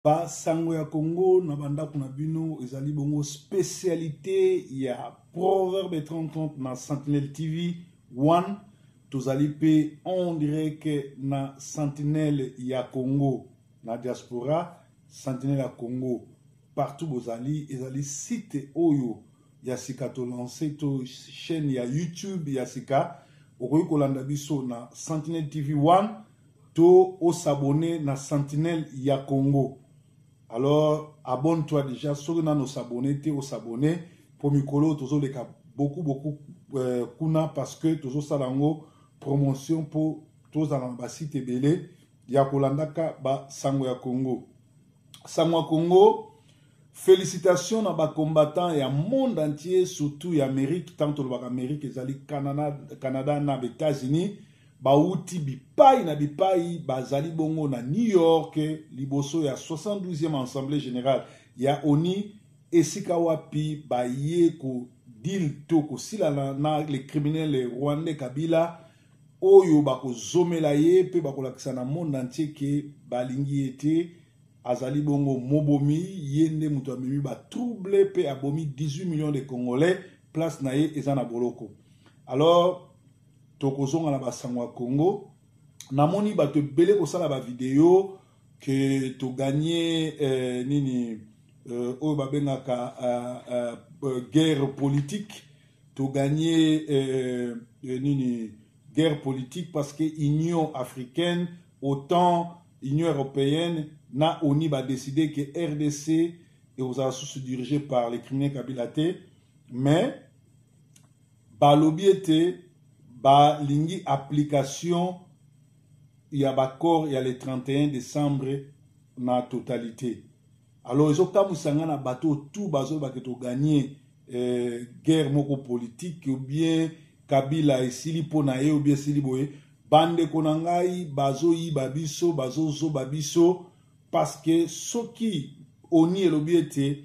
Ba sango ya Congo na banda kuna bino ezali bongo spécialité ya Proverbe 30 na Sentinelle TV 1 tozali pe on dirait que na Sentinelle ya Congo na diaspora Sentinelle ya Congo partout bozali ezali site oyo ya sika to lancer to chaîne ya YouTube ya sika okoki kolanda biso na Sentinelle TV 1 to o s'abonner na Sentinelle ya Congo. Alors abonne-toi déjà sur nos abonnés te au s'abonner pour mikolo tozo leka beaucoup kuna parce que tozo salango promotion pour tous dans la site belé ya kolandaka ba sango ya Congo. Sango ya Congo, félicitations à ba combattants ya monde entier surtout ya Amérique tant le Amérique ezali Canada na États-Unis bauti bipai na bipai bazali bongo na New York liboso ya 72e assemblée générale ya ONU esika wapi baye ko deal to ko sila na les criminels rwandais Kabila oyo bako zomela ye pe bako lakisa na monde entier ke balingi ete azali bongo mobomi yende muto amemi ba trouble pe abomi 18 millions de Congolais place na ye ezana boloko. Alors tokozonga na basango ya Congo namoni bato belé kosala ba vidéo que to gagné nini oyo babengaka guerre politique to gagné nini guerre politique parce que Union africaine autant Union européenne na ONU ba décidé que RDC et aux assos dirigés par les criminels Kabila mais balobi était ba lingi application il y a bakor il y a le 31 décembre na totalité. Alors ils ont comme sangana bateau tout bazo ba que to gagner guerre moko politique ou bien Kabila et Silipo na ye ou bien Siliboye bande konangai bazo yi babiso bazo zo babiso parce que soki oni elobiete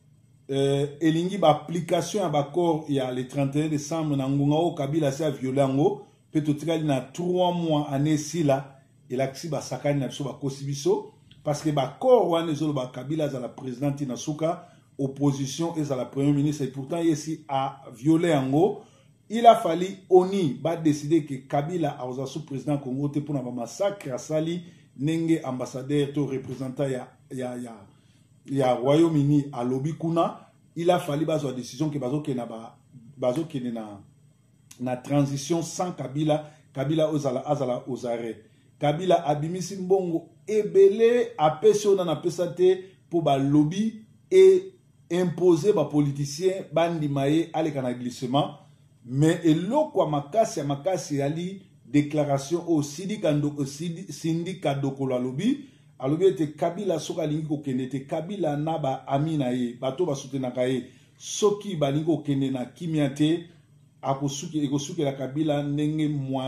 elingi ba application ya bakor il y a le 31 décembre na ngunga o Kabila sa violengo peut tikali na 3 mois année sila et l'axi ba sakani na biso ba kosibiso parce que bakor wana ezolo ba Kabila za la présidente na suka opposition et za la premier ministre et pourtant ici a violé ango il a fallu oni ba décider que Kabila a ozasu président Congo te pour na ba massacre à sali nenge ambassadeur to représentant ya Royaume-Uni à lobby kuna il a fallu bazo décision que bazo ke na transition sans Kabila azala aux arrêts Kabila abimisi mbongo ebele apesho na pesate pour ba lobby et imposer ba politicien bandi maye aleka na glissement mais eloko makasi ali déclaration au syndicat dokolo lobby alobi ete Kabila soka lingi ko kende te Kabila na ba amina ye bato ba soutenaka ye soki balingi ko kende na kimia te ekosuki la Kabila ndenge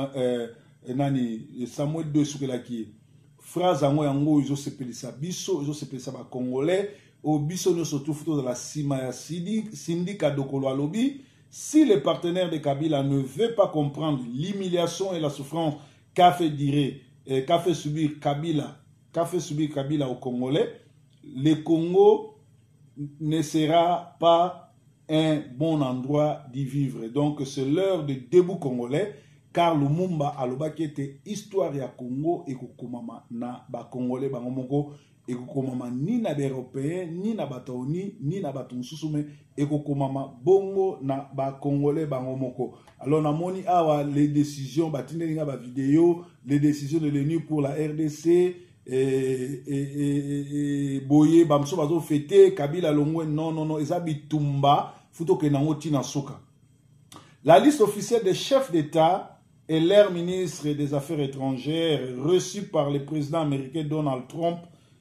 nani Samuel 2 suki la ki phrase yango izo sepelisa ba Congolais au biso no surtout photo de la sima ya syndicat dokolo alobi si le partenaire de Kabila ne veut pas comprendre l'humiliation et la souffrance qu'a fait subir Kabila au Congolais, le Congo ne sera pas un bon endroit d'y vivre. Donc c'est l'heure de debout congolais, car Lumumba aloba qui était histoire ya Congo et kokomama na ba Congolais bangomoko et kokomama ni na Européen ni na bataoni ni na batonsusume et kokomama bongo na ba Congolais bangomoko. Alors na moni awa les décisions batindelinga ba vidéo, les décisions de l'ONU pour la RDC boye bamso bazo fêter Kabila longwe non ezabitumba futo ke nango tina soka. La liste officielle des chefs d'État et leur ministre des Affaires étrangères reçus par le président américain Donald Trump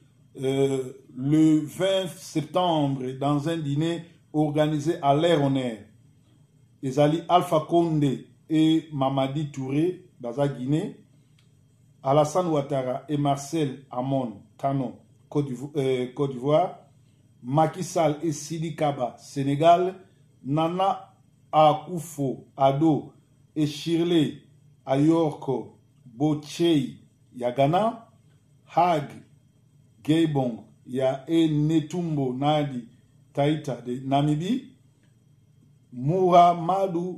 le 20 septembre dans un dîner organisé à leur honneur. Ezali Alpha Condé et Mamadi Touré dans la Guinée, Alassane Ouattara et Marcel Amon Kano, Côte d'Ivoire, Macky Sall et Sidi Kaba, Sénégal, Nana Akufo-Addo et Shirley Ayorko Botchei, Ghana, Hag Geibong il y a Netumbo Nadi Taita de Namibie, Muhammadu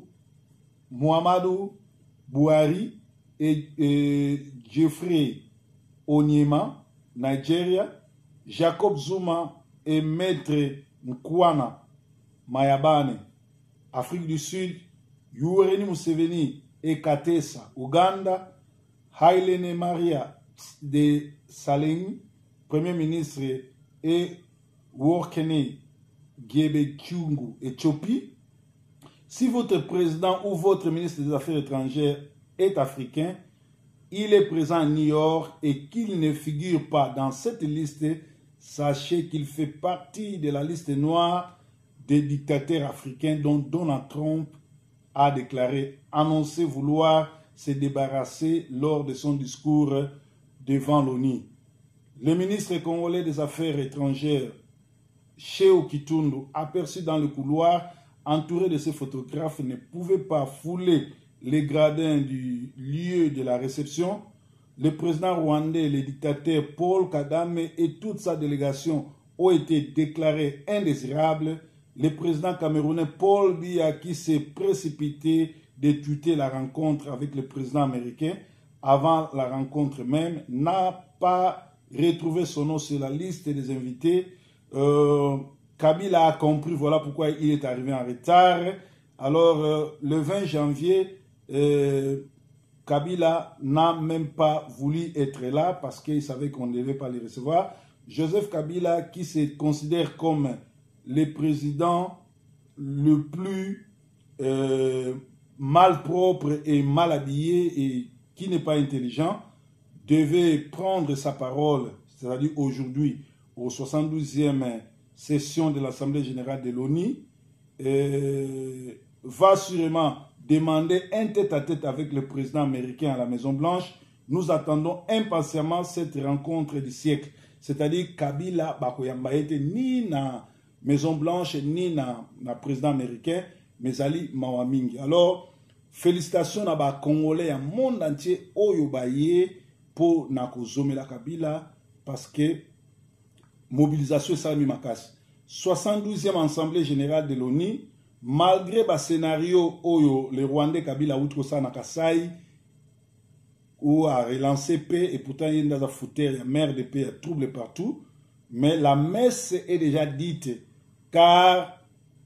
Buhari et Jeffrey Onyema, Nigeria, Jacob Zuma et Maître Mkwana Mayabane, Afrique du Sud, Yoweri Museveni et Katesa, Ouganda, Hailene Maria de Saleng, Premier ministre, et Workene Gebekyungu, Éthiopie. Si votre président ou votre ministre des Affaires étrangères est africain, il est présent à New York et qu'il ne figure pas dans cette liste, sachez qu'il fait partie de la liste noire des dictateurs africains dont Donald Trump a annoncé vouloir se débarrasser lors de son discours devant l'ONU. Le ministre congolais des Affaires étrangères, Cheo Kitundu, aperçu dans le couloir, entouré de ses photographes, ne pouvait pas fouler les gradins du lieu de la réception. Le président rwandais, le dictateur Paul Kagame et toute sa délégation ont été déclarés indésirables. Le président camerounais Paul Biya, qui s'est précipité de tweeter la rencontre avec le président américain avant la rencontre même, n'a pas retrouvé son nom sur la liste des invités. Kabila a compris, voilà pourquoi il est arrivé en retard. Alors, le 20 janvier, Kabila n'a même pas voulu être là parce qu'il savait qu'on ne devait pas les recevoir. Joseph Kabila, qui se considère comme le président le plus malpropre et mal habillé et qui n'est pas intelligent, devait prendre sa parole, c'est-à-dire aujourd'hui, au 72e session de l'Assemblée générale de l'ONU, va sûrement demander un tête-à-tête avec le président américain à la Maison-Blanche. Nous attendons impatiemment cette rencontre du siècle. C'est-à-dire Kabila bakoyamba ete ni na Maison-Blanche ni na président américain, mais ali mawamingi. Alors, félicitations à ba Congolais à monde entier oyo baye pour na kozomela Kabila parce que mobilisation salami makasi. 72e Assemblée générale de l'ONU, malgré le scénario oyo le Rwandais Kabila outre na Kasai où a relancé paix et pourtant il y a fouteur, il y a mer de paix, il y a trouble partout, mais la messe est déjà dite car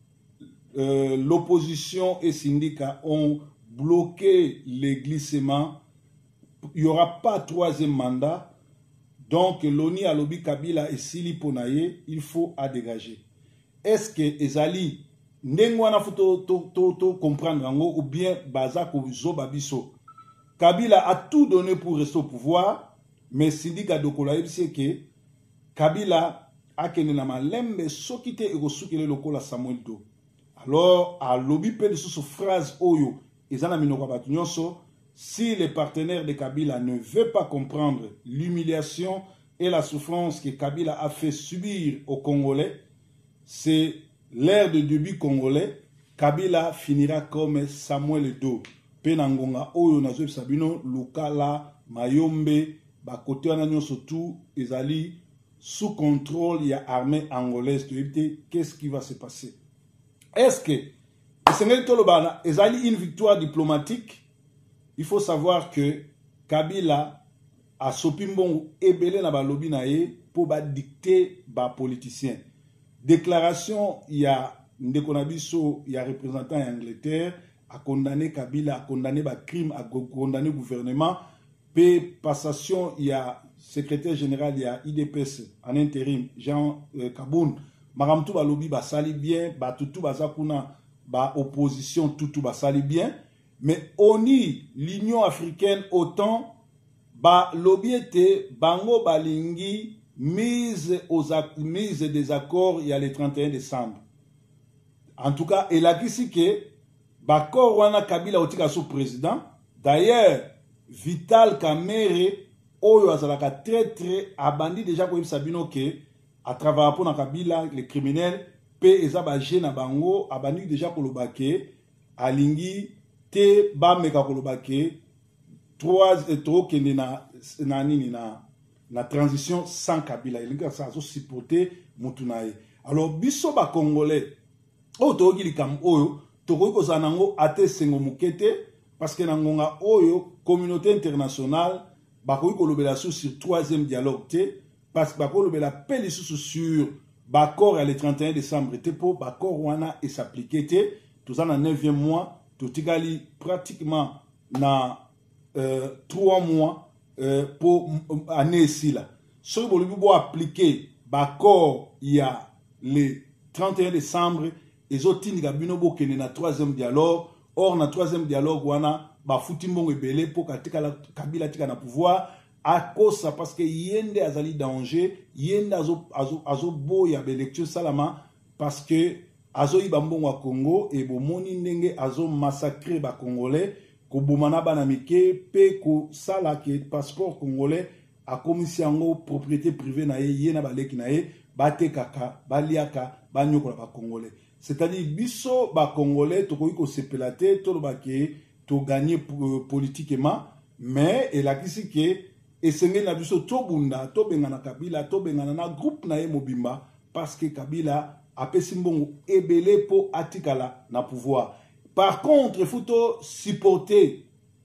l'opposition et syndicats ont bloqué les glissements. Il n'y aura pas troisième mandat. Donc, l'ONU a lobby Kabila et Sili Ponaye, il faut à dégager. Est-ce que Ezali, Ndengwana faut comprendre ou bien Bazako Zobabiso? Kabila a tout donné pour rester au pouvoir, mais Sindika Dokolaïb c'est que Kabila a kene na malembe sokite et sukile lokola Samuel Do. Alors, à lobby pe de sous phrase oyo, ezana minoko batunyonso. Si les partenaires de Kabila ne veulent pas comprendre l'humiliation et la souffrance que Kabila a fait subir aux Congolais, c'est l'ère de début congolais. Kabila finira comme Samuel Do. Penangonga, Oyo, Nazob Sabino, Lukala, Mayombe, Bakote Ananyo Sotou, Ezali, sous contrôle, il y a armée angolaise. Qu'est-ce qui va se passer? Est-ce que Ezali une victoire diplomatique? Il faut savoir que Kabila a sopimbon ebele na ba lobby na ye pour ba dicter ba politicien. Déclaration, il y a Ndekonabiso, il y a représentant en Angleterre a condamné Kabila, a condamné ba crime, a condamné le gouvernement. P passation, il y a secrétaire général, il y a IDPS en intérim, Jean Kaboun. Maramtou ba lobby ba sali bien, ba tutu ba zakuna ba opposition tutu ba sali bien. Mais ONU, l'Union africaine, autant, ba lobby était bango balingi mise des accords il y a le 31 décembre. En tout cas, il a dit que bakor wana Kabila otika sous président. D'ailleurs, Vital Kamerhe oyo azalaka très abandi déjà ko sabino que à travers pour na Kabila les criminels pe ezaba na bango abandi déjà ko lobake alingi te ba meka kolobake trois kende na nini la transition sans Kabila. Il a supporté Moutunae. Alors, biso ba Congolais, to gili kam oyo, to ko zanango ate sengo mukete, parce que nangonga oyo, communauté internationale, ba ko lobela sur troisième dialogue te, parce que ba ko lobela peli sur Bakor le 31 décembre, te po Bakor wana et s'appliquer te, tout ça dans 9e mois, tout tigali pratiquement na 3 mois pour année ici là. Si vous voulez appliquer Bakor il y a le 31 décembre, et autres Gabino qui est na 3e dialogue, or na 3e dialogue wana ba futimbongo ebele pour Kabila tika na pouvoir. À cause ça, parce que yende azali danger, yende azo boya belecture salama, parce que azo ibambongo wa Congo, et bomoni ndenge azo massacrer ba Congolais, ko bomana banamike, pe ko sala ke passeport congolais, a commission propriété privée na yena baleki na ye, bate kaka, baliaka, banyokola ba Congolais. C'est-à-dire, biso ba Congolais, to ko sepelate, to bake, to gagner politiquement, mais, et la kisi ke, et c'est na biso to bunda to bengana Kabila to bengana na groupe na ye mobimba parce que Kabila a pesimbongo ebele po atikala na pouvoir. Par contre il faut supporter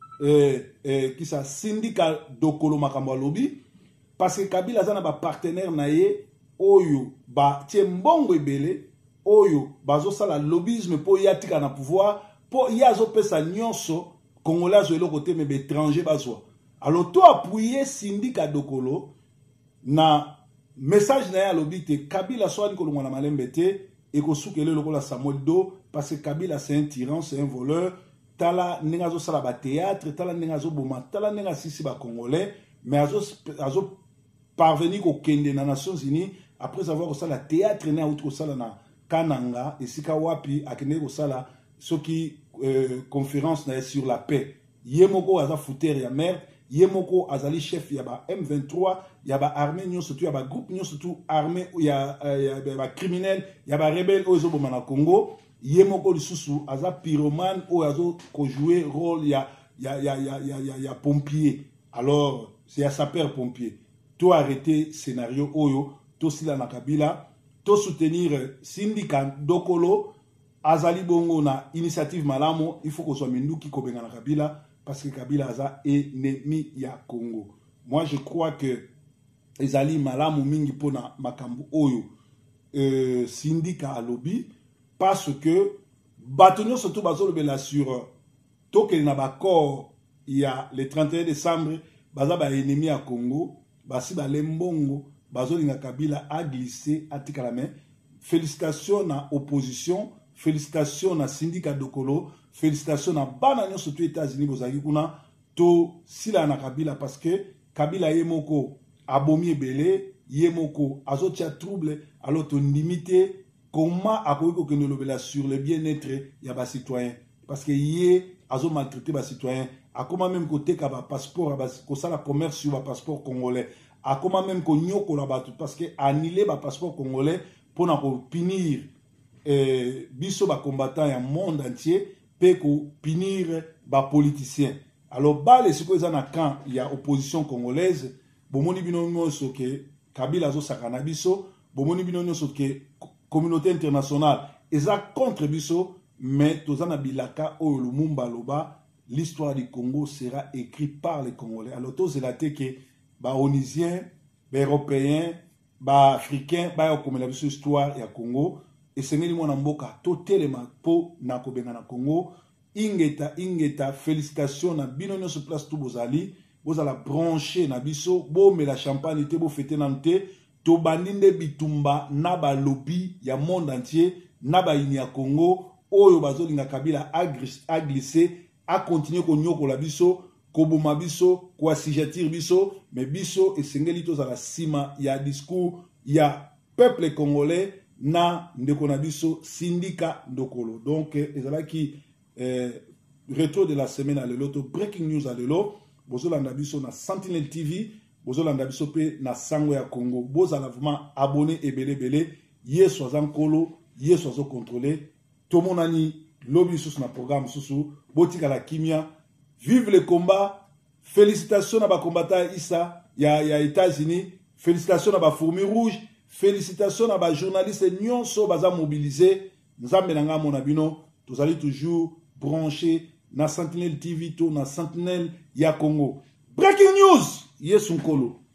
qui ça syndicat dokolo makambo lobby parce que Kabila zana ba partenaire na ye oyo ba tiembongo ebele oyo bazo sala lobbyisme po yatika na pouvoir po yazo pesa nyonso congolais zo le côté mais étranger bazo. Alors, tu appuyer syndicat Dokolo na message na ya lobite Kabila soit ni kolongwa na malembete et ko soukele lokola Samuel Do parce que Kabila c'est un tyran, c'est un voleur. Tala nengazo sala ba théâtre, tala nengazo boma, tala nenga sisi ba congolais, mais azo parvenir au kende na Nations Unies après avoir sala théâtre na outre sala na Kananga et sika wapi akene ko sala soki conférence na sur la paix. Yemoko aza fouter ya merde. Yemoko azali chef yaba M23 yaba armée nyo surtout yaba groupe nyo surtout armée yaba criminel yaba rebelle ozo bomana Congo Yemoko lisusu aza pyromane o azo ko jouer rôle ya pompier. Alors c'est à sapeur pompier. To arrêter scénario oyo to sila na Kabila to soutenir syndicat Dokolo azali bongo na initiative malamo il faut que soit minduki ko benga na Kabila parce que Kabila aza ennemi ya Congo. Moi je crois que ezali malamu mingi pona makambu oyo syndicat à lobby parce que batonyo surtout bazolo bela sur toke na bakor il y a le 31 décembre baza ba ennemi ya Congo basi ba lembongo bazolinga Kabila a glissé atika la main. Félicitations na opposition, félicitations na syndicat Dokolo, félicitations na bananyo surtout États-Unis bozaki kuna to sila na Kabila parce que Kabila yemoko abomi ebele yemoko azotia trouble alors to limiter comment akoiko que nous lobela sur le bien-être ya ba citoyen parce que yé azo maltraiter ba citoyen a comment même côté ka ba passeport ko sala commerce sur ba passeport congolais a comment même ko nyoko la ba parce que annuler ba passeport congolais pour na ko punir biso ba combattant ya monde entier pe ko punir ba politicien. Alors ba les siko za na camp il y a opposition congolaise bomoni bino nyonso ke Kabila zo sakana biso bomoni bino nyonso ke communauté internationale eza contre biso mais tozana bilaka oyo Lumumba loba l'histoire du Congo sera écrite par les Congolais. Alors tous la que ba onisiens, ba européens, ba africains ba comme la histoire ya Congo et sengeli mwana mboka to telema po na kobenga na Congo ingeta félicitations na bino nyonso place tout bozali bozala branché na biso bo me la champagne te bo fêter nante to bandinde bitumba na ba lobby ya monde entier na ba ini ya Congo oyo bazolinga Kabila a glissé a continuer ko nyoko la biso ko boma biso ko asijatir biso mais biso esengeli to za la sima ya discours ya peuple congolais na ndeko na biso syndicat Dokolo. Donc ezalaki retour de la semaine à l'eloto breaking news à l'elo bozolanda biso na Sentinel TV bozolanda biso pe na sango ya Congo bozala vraiment abonné ebele yeso azankolo yeso azo contrôler to monani lobby sous na programme sous botika la kimia vive le combat félicitations à ba combattant Issa ya États-Unis. Félicitations à la Fourmi Rouge. Félicitations à la journaliste nyonso baza mobilisé. Nzambe nanga monabino. Tous allez toujours brancher na Sentinelle TV to na Sentinelle ya Congo. Breaking news. Yesunkolo.